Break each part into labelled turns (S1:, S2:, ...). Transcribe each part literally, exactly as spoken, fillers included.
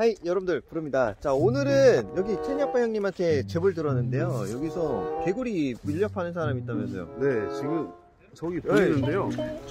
S1: 하이 여러분들 부릅니다. 자 오늘은 여기 채니 아빠 형님한테 제보를 들었는데요. 여기서 개구리 밀렵 하는 사람이 있다면서요.
S2: 네 지금 저기 보이는데요.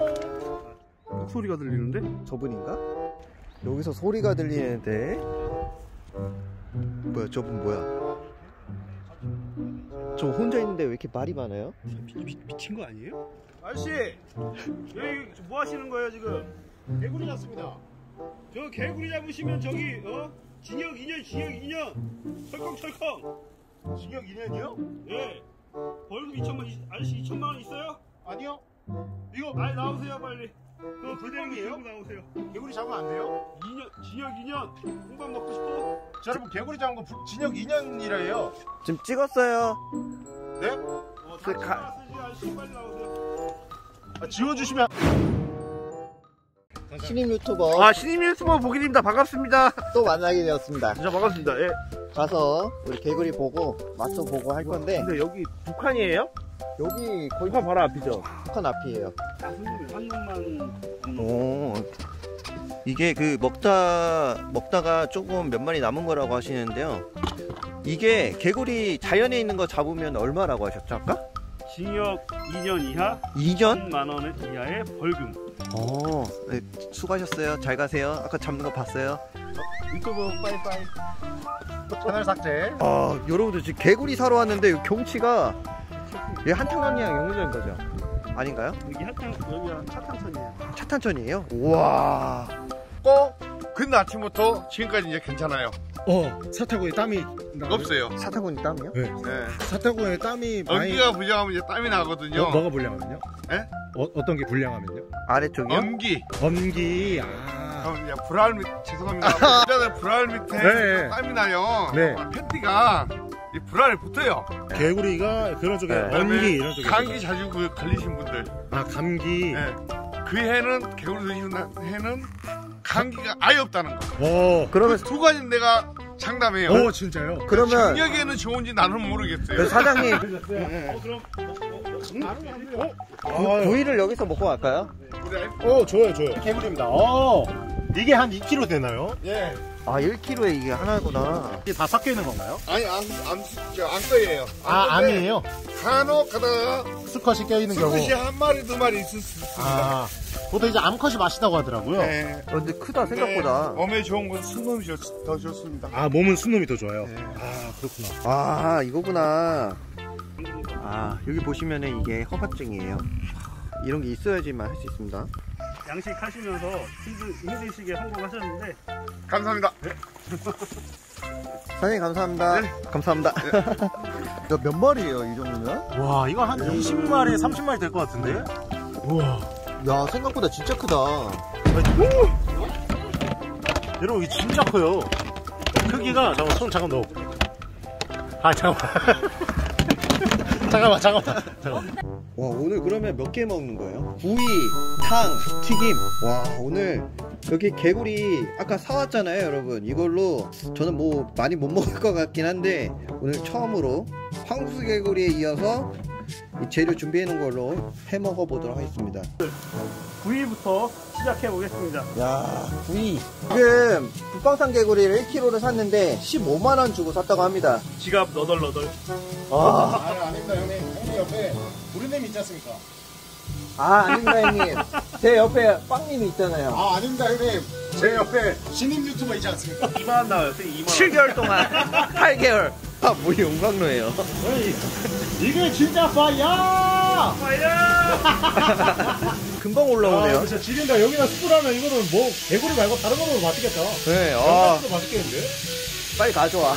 S2: 소리가 들리는데?
S1: 저분인가? 여기서 소리가 들리는데 뭐야 저분 뭐야? 저 혼자 있는데 왜 이렇게 말이 많아요?
S2: 미, 미, 미친 거 아니에요? 아저씨 여기 뭐 하시는 거예요 지금? 개구리 잡습니다. 저 개구리 잡으시면 저기 어? 징역 이 년 징역 이 년 철컹철컹. 징역 이 년이요? 예. 벌금 이천만 아저씨 이천만 원 있어요? 아니요. 이거 빨리 나오세요 빨리. 그 그대로 나오세요. 개구리 잡으면 안 돼요? 이 년 징역 이 년. 홍밥 먹고 싶어? 저 여러분 개구리 잡은 거 징역 이 년이라 해요.
S1: 지금 찍었어요.
S2: 네? 어, 다 가... 쓰지 아저씨 빨리 나오세요. 아, 지워주시면.
S1: 신임 유튜버
S2: 아 신임 유튜버 보기입니다. 반갑습니다.
S1: 또 만나게 되었습니다.
S2: 진짜 반갑습니다. 예.
S1: 가서 우리 개구리 보고 맛도 보고 할 건데.
S2: 근데 여기 북한이에요?
S1: 여기 거의
S2: 북한 바로 앞이죠?
S1: 북한 앞이에요.
S2: 한 놈만.
S1: 오, 이게 그 먹다 먹다가 조금 몇 마리 남은 거라고 하시는데요. 이게 개구리 자연에 있는 거 잡으면 얼마라고 하셨죠 아까?
S2: 징역 이 년 이하,
S1: 이 년?
S2: 천만 원 이하의 벌금.
S1: 어, 네, 수고하셨어요. 잘 가세요. 아까 잡는 거 봤어요.
S2: 유튜브 빠이빠이. 채널 삭제.
S1: 아, 여러분들 지금 개구리 사러 왔는데 이 경치가 여기 한탄강이랑 연결된 거죠? 아닌가요?
S2: 여기 한탄 여기가 차탄천이에요.
S1: 차탄천이에요? 우와.
S3: 꼭 그날 아침부터 지금까지 이제 괜찮아요.
S4: 어, 사타구에 땀이 나요?
S3: 없어요.
S1: 사타구니 땀이요?
S4: 네.
S3: 네.
S4: 사타구에 땀이 많이.
S3: 엄기가 불량하면 이제 땀이 나거든요.
S4: 어, 뭐가 불량하면요?
S3: 예?
S4: 어, 어떤 게 불량하면요?
S1: 아래쪽이요?
S3: 엄기.
S4: 검기. 아.
S3: 그럼 불알 밑 죄송합니다. 일단은 불알 밑에
S4: 네.
S3: 땀이 나요.
S4: 네.
S3: 팬티가 이 불알에 붙어요.
S4: 개구리가 그런 쪽에
S1: 네.
S4: 언기 이런 쪽에.
S3: 감기 자주 그 걸리신 분들.
S4: 아, 감기.
S3: 네. 그 해는 개구리 드시는 해는 감기가 아예 없다는 거.
S4: 오.
S1: 그러면
S3: 두 가지 내가 장담해요.
S4: 오, 진짜요?
S1: 그러면
S3: 중력에는 좋은지 나는 모르겠어요.
S1: 그 사장님
S2: 어 그럼.
S4: 어?
S1: 구, 구이를 여기서 먹고 갈까요?
S4: 어, 좋아요, 좋아요. 개구리입니다. 어. 이게 한 이 킬로그램 되나요?
S3: 예.
S1: 아 일 킬로그램에 이게 하나구나.
S4: 이게 다 섞여 있는 건가요?
S3: 아니 안, 안, 저, 안 거예요.
S4: 아, 아니에요.
S3: 간혹 가다가
S4: 수컷이 껴있는 경우.
S3: 수컷이 한 마리 두 마리 있을 수 있습니다.
S4: 아, 보통 이제 암컷이 맛있다고 하더라고요.
S3: 네.
S1: 어, 근데 크다 생각보다.
S3: 네. 몸에 좋은 건 순놈이 좋- 더 좋습니다.
S4: 아, 몸은 순놈이 더 좋아요.
S3: 네.
S4: 아, 그렇구나.
S1: 아 이거구나. 아 여기 보시면은 이게 허가증이에요. 이런 게 있어야지만 할 수 있습니다.
S2: 양식하시면서 힘드, 힘드시게 성공하셨는데
S3: 감사합니다.
S1: 사장님 감사합니다.
S3: 네.
S1: 감사합니다. 몇, 몇 마리예요 이 정도면?
S4: 와, 이거 한 이십 마리, 삼십 마리 될 것 같은데? 우와.
S1: 야 생각보다 진짜 크다.
S4: 여러분, 이게 진짜 커요. 크기가, 잠깐만, 손 잠깐 넣어. 아, 잠깐만. 잠깐만, 잠깐만. 잠깐만.
S1: 와 오늘 그러면 몇 개 먹는 거예요? 구이, 탕, 튀김. 와 오늘 여기 개구리 아까 사왔잖아요 여러분. 이걸로 저는 뭐 많이 못 먹을 것 같긴 한데 오늘 처음으로 황수개구리에 이어서 이 재료 준비해 놓은 걸로 해 먹어 보도록 하겠습니다.
S2: 구이부터 시작해 보겠습니다.
S1: 야 구이 지금 북방산 개구리를 일 킬로그램를 샀는데 십오만 원 주고 샀다고 합니다.
S2: 지갑 너덜너덜.
S1: 아,
S4: 아, 아닙니다, 형님. 형님 옆에 부르냄이 있지 않습니까?
S1: 아 아닙니다 형님. 제 옆에 빵님이 있잖아요.
S4: 아, 아닙니다, 형님. 제 옆에 신임 유튜버 있지 않습니까?
S2: 이만 원 나왔어요. 이만 원.
S1: 칠 개월 동안 팔 개월 아 뭐 용광로예요.
S4: 이게 진짜 파이야!
S1: 금방 올라오네요.
S4: 아, 진짜 지린다. 여기다 숯불하면 이거는 뭐, 개구리 말고 다른 거로 맛있겠다.
S1: 네, 아,
S4: 도 맛있겠는데?
S1: 빨리 가져와.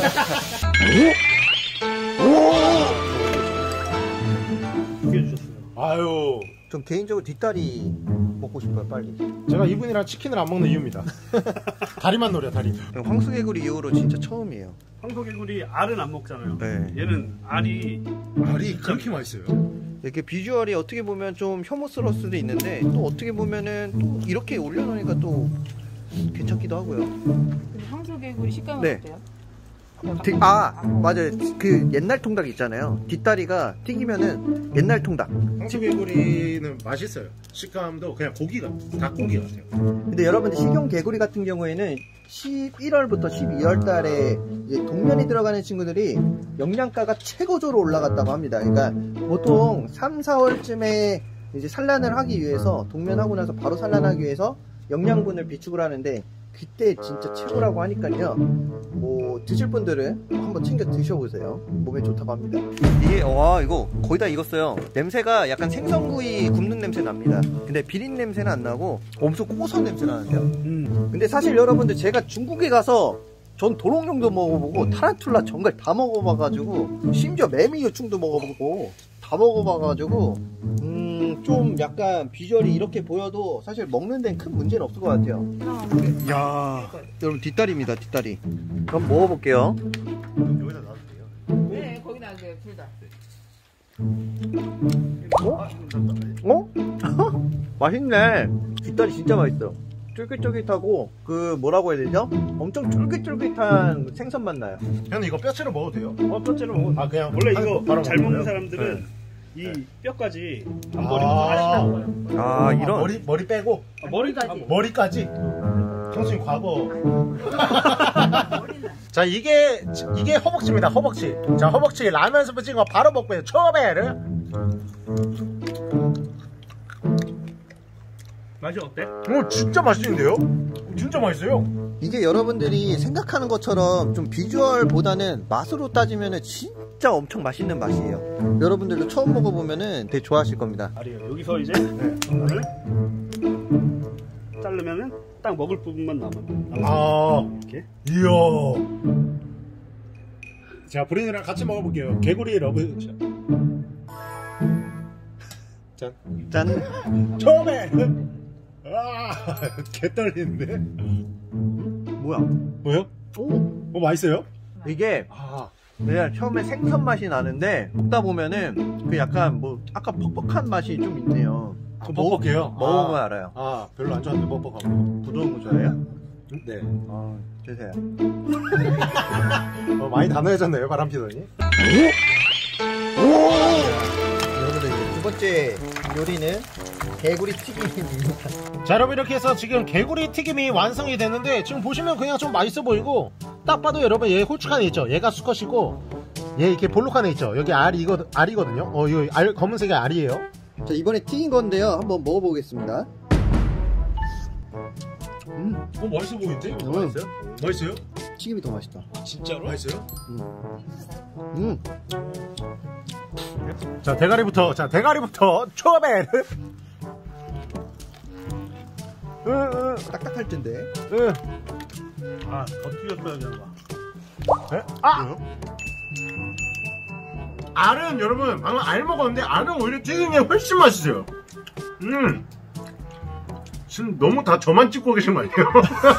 S4: 아유.
S1: 좀 개인적으로 뒷다리 먹고 싶어요, 빨리.
S4: 제가 이분이랑 치킨을 안 먹는 이유입니다. 다리만 노려, 다리.
S1: 황수개구리 이후로 진짜 처음이에요.
S2: 황소개구리 알은 안 먹잖아요.
S1: 네.
S2: 얘는 알이
S4: 알이 그렇게 맛있어요?
S1: 이렇게 비주얼이 어떻게 보면 좀 혐오스러울 수도 있는데 또 어떻게 보면은 또 이렇게 올려놓으니까 또 괜찮기도 하고요.
S5: 근데 황소개구리 식감은
S1: 네.
S5: 어때요?
S1: 아 맞아요. 그 옛날 통닭 있잖아요. 뒷다리가 튀기면은 옛날 통닭.
S4: 황소개구리는 맛있어요. 식감도 그냥 고기 같아요. 닭고기 같아요.
S1: 근데 여러분들 식용 개구리 같은 경우에는 십일월부터 십이월 달에 이제 동면이 들어가는 친구들이 영양가가 최고조로 올라갔다고 합니다. 그러니까 보통 삼, 사월쯤에 이제 산란을 하기 위해서 동면하고 나서 바로 산란하기 위해서 영양분을 비축을 하는데 그때 진짜 최고라고 하니까요. 뭐 드실 분들은 한번 챙겨 드셔보세요. 몸에 좋다고 합니다. 이게 와 이거 거의 다 익었어요. 냄새가 약간 생선구이 굽는 냄새 납니다. 근데 비린 냄새는 안 나고 엄청 고소한 냄새 나는데요. 음. 근데 사실 여러분들 제가 중국에 가서 전 도롱뇽도 먹어보고 타란툴라 정갈 다 먹어봐가지고 심지어 매미 요충도 먹어보고 다 먹어봐가지고 음 좀 약간 비주얼이 이렇게 보여도 사실 먹는 데는 큰 문제는 없을 것 같아요. 이야 여러분 뒷다리입니다. 뒷다리. 그럼 먹어볼게요.
S4: 여기다 놔둘게요.
S5: 네, 거기 놔주세요, 둘 다.
S1: 어? 어? 맛있네. 뒷다리 진짜 맛있어요. 쫄깃쫄깃하고 그 뭐라고 해야 되죠? 엄청 쫄깃쫄깃한 생선 맛 나요.
S4: 형님 이거 뼈채로 먹어도 돼요?
S2: 어, 뼈째로 먹어.
S4: 아 그냥
S2: 원래
S4: 한-
S2: 이거
S4: 바로
S2: 잘 먹는
S4: 먹어요?
S2: 사람들은 이 뼈까지 안
S4: 아.
S2: 버리고 하나씩 먹어요.
S1: 아 이런
S4: 머리 머리 빼고
S2: 아, 머리까지.
S5: 머리까지.
S4: 머리까지. 형수님 과거. 자 이게 이게 허벅지입니다. 허벅지. 자 허벅지 라면 스프 찍은 거 바로 먹고요. 초베르.
S2: 맛이 어때?
S4: 오 진짜 맛있는데요? 진짜 맛있어요.
S1: 이게 여러분들이 생각하는 것처럼 좀 비주얼보다는 맛으로 따지면은 진짜 엄청 맛있는 맛이에요. 여러분들도 처음 먹어보면은 되게 좋아하실 겁니다.
S2: 아니요. 여기서 이제 이거를 자르면은 딱 먹을 부분만 남아.
S4: 아
S2: 이렇게.
S4: 이야. 자 브린이랑 같이 먹어볼게요. 개구리 러브. 자
S1: 짠.
S4: 처음에 아, 개 떨리는데.
S1: 뭐야?
S4: 뭐요?
S1: 오.
S4: 어 맛있어요?
S1: 이게
S4: 아,
S1: 그냥 처음에 생선 맛이 나는데 먹다 보면은 그 약간 뭐 아까 퍽퍽한 맛이 좀 있네요.
S4: 아,
S1: 그거 먹어-
S4: 뻑뻑해요?
S1: 먹어보면
S4: 아.
S1: 알아요.
S4: 아 별로 안 좋아하는데 뻑뻑하고.
S1: 부드러운 거 좋아해요?
S4: 네.
S1: 아, 드세요.
S4: 어, 많이 단호해졌네요 바람 피더니.
S1: 여러분들 이제 두 번째 요리는 개구리 튀김입니다.
S4: 자 여러분 이렇게 해서 지금 개구리 튀김이 완성이 됐는데 지금 보시면 그냥 좀 맛있어 보이고 딱 봐도 여러분 얘 홀쭉한 애 있죠? 얘가 수컷이고 얘 이렇게 볼록한 애 있죠? 여기 알이거, 알이거든요? 어 이거 알, 검은색이 알이에요.
S1: 자 이번에 튀긴 건데요. 한번 먹어보겠습니다. 음,
S4: 어 맛있어 보이는데?
S1: 음.
S4: 맛있어요? 맛있어요?
S1: 튀김이 더 맛있다.
S4: 진짜로? 맛있어요?
S1: 음,
S4: 자 대가리부터 자 대가리부터 초베르. 으으
S1: 딱딱할 텐데.
S4: 으.
S2: 아, 더 튀겼어야 되는 거야.
S4: 에? 아! 알은 여러분 방금 알 먹었는데 알은 오히려 튀긴 게 훨씬 맛있어요. 음. 지금 너무 다 저만 찍고 계신 거 아니에요?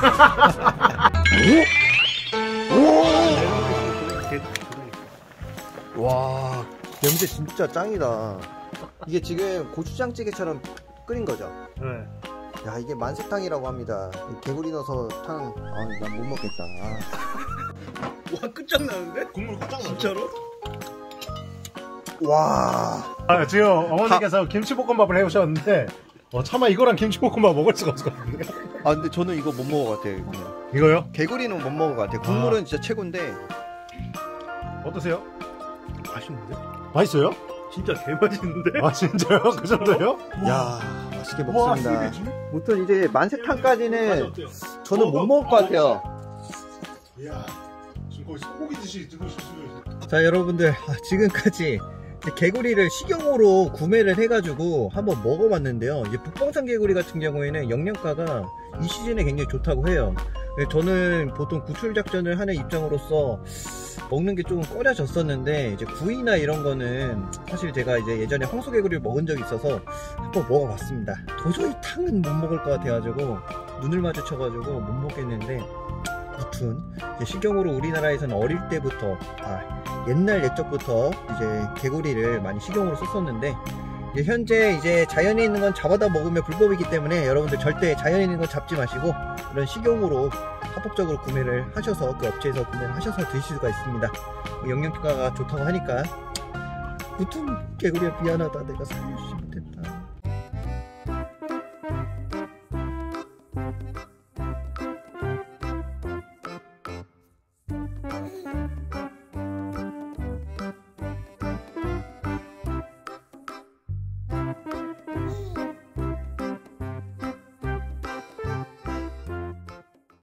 S1: 와, 냄새 진짜 짱이다. 이게 지금 고추장찌개처럼 끓인 거죠?
S2: 네.
S1: 야, 이게 만세탕이라고 합니다. 개구리 넣어서 탕, 아, 난 못 먹겠다. 아.
S2: 와, 끝장나는데?
S4: 국물 깜짝 놀랐어.
S2: 진짜로?
S1: 와,
S4: 아, 지금 어머니께서 김치볶음밥을 해오셨는데 어, 차마 이거랑 김치볶음밥 먹을 수가 없거든요.
S1: 아, 근데 저는 이거 못 먹을 것 같아요. 그냥.
S4: 이거요?
S1: 개구리는 못 먹을 것 같아요. 국물은 진짜 최고인데.
S4: 어떠세요?
S2: 맛있는데?
S4: 맛있어요?
S2: 진짜 개맛있는데?
S4: 아 진짜요? 그 정도요?
S1: 야, 맛있게
S4: 와,
S1: 먹습니다.
S4: 이게 진-
S1: 무튼 이제 만세탕까지는
S2: 맛이 어때요?
S1: 저는 못 먹을 것 같아요.
S4: 이야, 지금 거의 소고기 듯이 드시고.
S1: 자, 여러분들, 아, 지금까지 개구리를 식용으로 구매를 해가지고 한번 먹어봤는데요. 이제 북방산 개구리 같은 경우에는 영양가가 이 시즌에 굉장히 좋다고 해요. 저는 보통 구출 작전을 하는 입장으로서 먹는 게 조금 꺼려졌었는데, 이제 구이나 이런 거는 사실 제가 이제 예전에 황소개구리를 먹은 적이 있어서 한번 먹어봤습니다. 도저히 탕은 못 먹을 것 같아가지고 눈을 마주쳐가지고 못 먹겠는데, 무튼 식용으로 우리나라에서는 어릴 때부터, 아, 옛날 옛적부터 이제 개구리를 많이 식용으로 썼었는데, 이제 현재 이제 자연에 있는 건 잡아다 먹으면 불법이기 때문에 여러분들 절대 자연에 있는 건 잡지 마시고 이런 식용으로 합법적으로 구매를 하셔서 그 업체에서 구매를 하셔서 드실 수가 있습니다. 영양가가 좋다고 하니까 무튼 개구리야 미안하다 내가 살려주지 못했다.